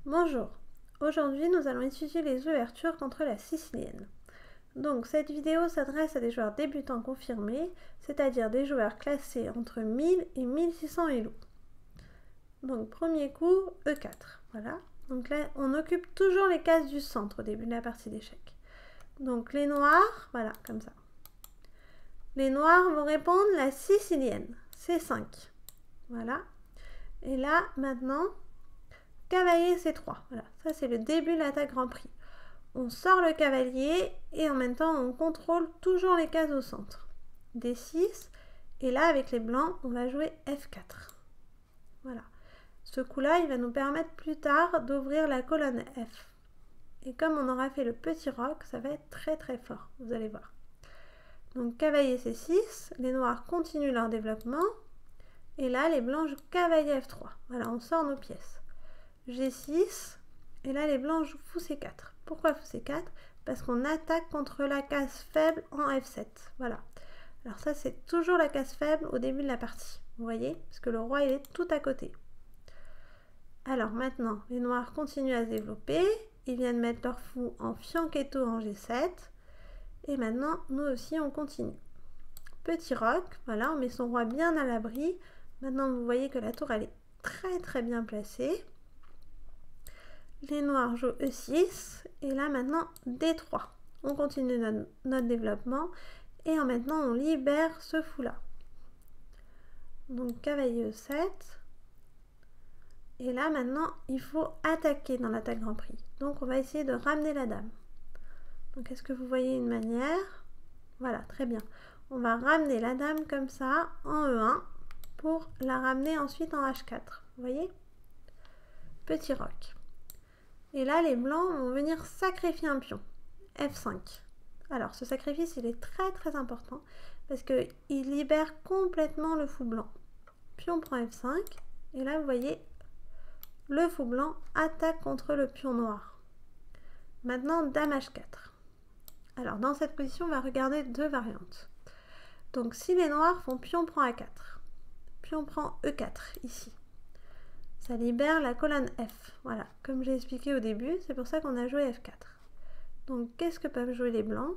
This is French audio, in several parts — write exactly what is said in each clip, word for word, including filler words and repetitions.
Bonjour, aujourd'hui nous allons étudier les ouvertures contre la sicilienne. Donc cette vidéo s'adresse à des joueurs débutants confirmés, c'est-à-dire des joueurs classés entre mille et mille six cents Elo. Donc premier coup, E quatre, voilà. Donc là on occupe toujours les cases du centre au début de la partie d'échecs. Donc les noirs, voilà, comme ça. Les noirs vont répondre la sicilienne, C cinq, voilà. Et là maintenant, cavalier C trois, voilà, ça c'est le début de l'attaque Grand Prix. On sort le cavalier et en même temps on contrôle toujours les cases au centre. D six, et là avec les blancs on va jouer F quatre. Voilà. Ce coup-là il va nous permettre plus tard d'ouvrir la colonne F. Et comme on aura fait le petit roc, ça va être très très fort, vous allez voir. Donc cavalier C six, les noirs continuent leur développement. Et là les blancs jouent cavalier F trois. Voilà, on sort nos pièces. G six, et là les blancs jouent fou C quatre. Pourquoi fou C quatre? Parce qu'on attaque contre la case faible en F sept. Voilà. Alors ça c'est toujours la case faible au début de la partie. Vous voyez? Parce que le roi il est tout à côté. Alors maintenant, les noirs continuent à se développer. Ils viennent mettre leur fou en fianchetto en G sept. Et maintenant, nous aussi on continue. Petit roc, voilà, on met son roi bien à l'abri. Maintenant vous voyez que la tour elle est très très bien placée. Les noirs jouent E six et là maintenant D trois. On continue notre, notre développement et en maintenant on libère ce fou là. Donc cavalier E sept. Et là maintenant il faut attaquer dans l'attaque Grand Prix. Donc on va essayer de ramener la dame. Donc est-ce que vous voyez une manière? Voilà, très bien. On va ramener la dame comme ça en E un pour la ramener ensuite en H quatre. Vous voyez? Petit roc. Et là, les blancs vont venir sacrifier un pion, F cinq. Alors, ce sacrifice, il est très très important parce qu'il libère complètement le fou blanc. Pion prend F cinq, et là, vous voyez, le fou blanc attaque contre le pion noir. Maintenant, dame H quatre. Alors, dans cette position, on va regarder deux variantes. Donc, si les noirs font pion prend A quatre, pion prend E quatre, ici. Ça libère la colonne F. Voilà, comme j'ai expliqué au début, c'est pour ça qu'on a joué F quatre. Donc, qu'est-ce que peuvent jouer les blancs?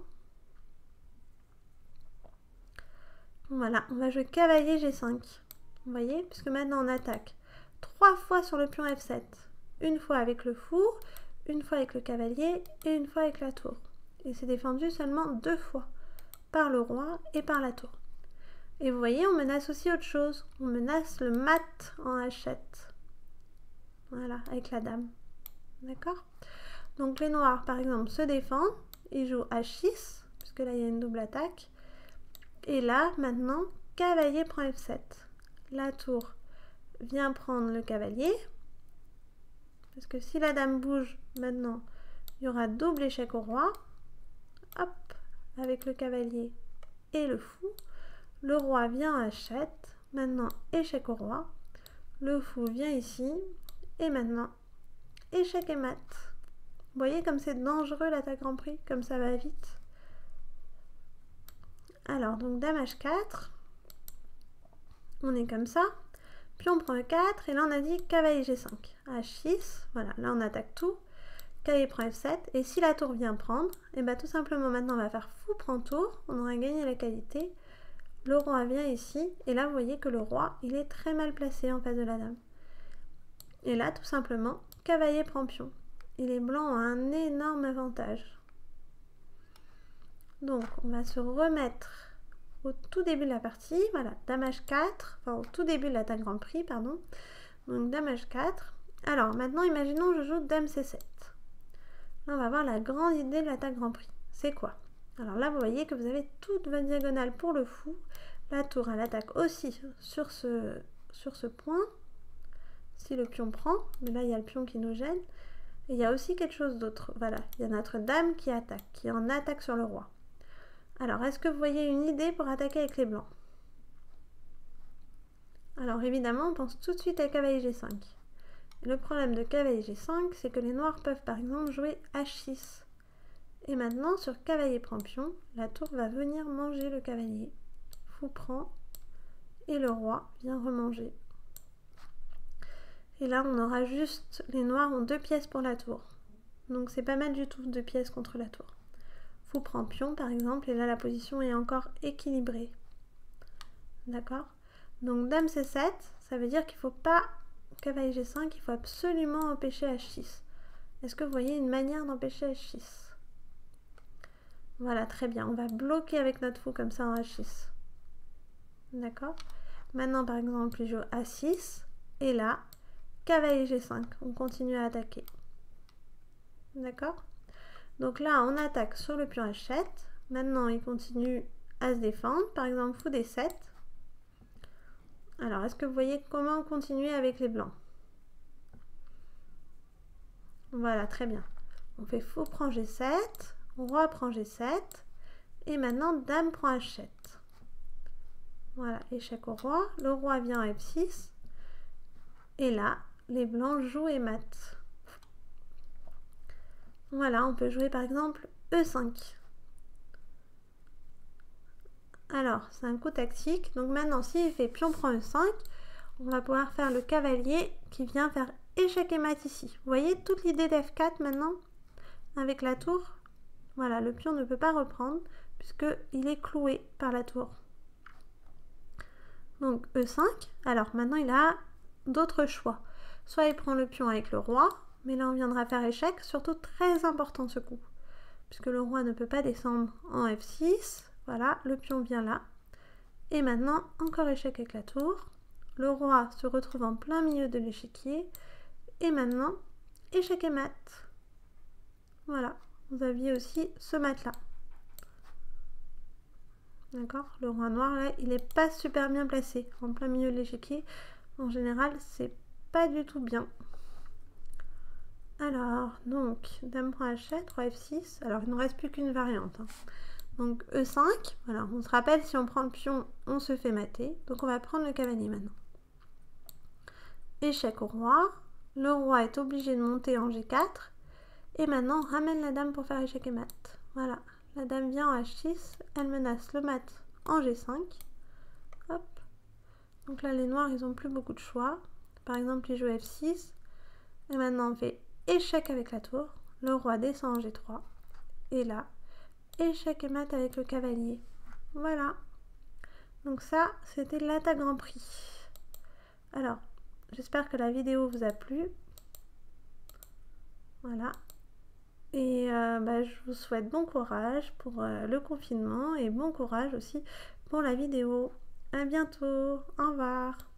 Voilà, on va jouer cavalier G cinq. Vous voyez, puisque maintenant on attaque trois fois sur le pion F sept. Une fois avec le fou, une fois avec le cavalier et une fois avec la tour. Et c'est défendu seulement deux fois, par le roi et par la tour. Et vous voyez, on menace aussi autre chose. On menace le mat en H sept. Voilà, avec la dame. D'accord? Donc les noirs, par exemple, se défendent. Ils jouent H six, puisque là, il y a une double attaque. Et là, maintenant, cavalier prend F sept. La tour vient prendre le cavalier. Parce que si la dame bouge, maintenant, il y aura double échec au roi. Hop, avec le cavalier et le fou. Le roi vient à H sept. Maintenant, échec au roi. Le fou vient ici. Et maintenant, échec et mat. Vous voyez comme c'est dangereux l'attaque Grand Prix, comme ça va vite. Alors, donc dame H quatre. On est comme ça. Pion prend E quatre. Et là, on a dit cavalier G cinq. H six. Voilà, là, on attaque tout. Cavalier prend F sept. Et si la tour vient prendre, et bien tout simplement, maintenant, on va faire fou prend tour. On aura gagné la qualité. Le roi vient ici. Et là, vous voyez que le roi, il est très mal placé en face de la dame. Et là, tout simplement, cavalier prend pion. Et les blancs ont un énorme avantage. Donc, on va se remettre au tout début de la partie. Voilà, dame H quatre. Enfin, au tout début de l'attaque Grand Prix, pardon. Donc, dame H quatre. Alors, maintenant, imaginons que je joue dame C sept. Là, on va voir la grande idée de l'attaque Grand Prix. C'est quoi? Alors là, vous voyez que vous avez toute votre diagonale pour le fou. La tour, elle attaque aussi sur ce, sur ce point. Si le pion prend, mais là il y a le pion qui nous gêne. Et il y a aussi quelque chose d'autre. Voilà, il y a notre dame qui attaque, qui est en attaque sur le roi. Alors, est-ce que vous voyez une idée pour attaquer avec les blancs? Alors évidemment, on pense tout de suite à cavalier G cinq. Et le problème de cavalier G cinq, c'est que les noirs peuvent par exemple jouer H six. Et maintenant, sur cavalier prend pion, la tour va venir manger le cavalier. Fou prend, et le roi vient remanger. Et là, on aura juste, les noirs ont deux pièces pour la tour. Donc c'est pas mal du tout, deux pièces contre la tour. Fou prend pion par exemple, et là la position est encore équilibrée. D'accord? Donc dame C sept, ça veut dire qu'il ne faut pas cavalier G cinq, il faut absolument empêcher H six. Est-ce que vous voyez une manière d'empêcher H six? Voilà, très bien. On va bloquer avec notre fou comme ça en H six. D'accord? Maintenant, par exemple, il joue A six. Et là, cavalier G cinq. On continue à attaquer. D'accord? Donc là, on attaque sur le pion H sept. Maintenant, il continue à se défendre. Par exemple, fou D sept. Alors, est-ce que vous voyez comment continuer avec les blancs? Voilà, très bien. On fait fou prend G sept, roi prend G sept, et maintenant dame prend H sept. Voilà, échec au roi. Le roi vient à F six, et là, les blancs jouent et matent. Voilà, on peut jouer par exemple E cinq. Alors, c'est un coup tactique. Donc maintenant, s'il fait pion prend E cinq, on va pouvoir faire le cavalier qui vient faire échec et mat ici. Vous voyez toute l'idée d'F quatre maintenant avec la tour? Voilà, le pion ne peut pas reprendre puisqu'il est cloué par la tour. Donc E cinq. Alors maintenant, il a d'autres choix. Soit il prend le pion avec le roi, mais là on viendra faire échec. Surtout très important ce coup, puisque le roi ne peut pas descendre en F six. Voilà, le pion vient là. Et maintenant, encore échec avec la tour. Le roi se retrouve en plein milieu de l'échiquier. Et maintenant, échec et mat. Voilà, vous aviez aussi ce mat-là. D'accord? Le roi noir, là, il n'est pas super bien placé. En plein milieu de l'échiquier, en général, c'est pas du tout bien. Alors, donc, dame prend H sept, roi F six. Alors, il ne nous reste plus qu'une variante. Hein. Donc, E cinq. Voilà, on se rappelle, si on prend le pion, on se fait mater. Donc, on va prendre le cavalier maintenant. Échec au roi. Le roi est obligé de monter en G quatre. Et maintenant, on ramène la dame pour faire échec et mat. Voilà. La dame vient en H six. Elle menace le mat en G cinq. Hop. Donc là, les noirs, ils n'ont plus beaucoup de choix. Par exemple, ils jouent F six. Et maintenant, on fait échec avec la tour. Le roi descend en G trois. Et là, échec et mat avec le cavalier. Voilà. Donc ça, c'était l'attaque Grand Prix. Alors, j'espère que la vidéo vous a plu. Voilà. Et euh, bah, je vous souhaite bon courage pour euh, le confinement et bon courage aussi pour la vidéo. À bientôt. Au revoir.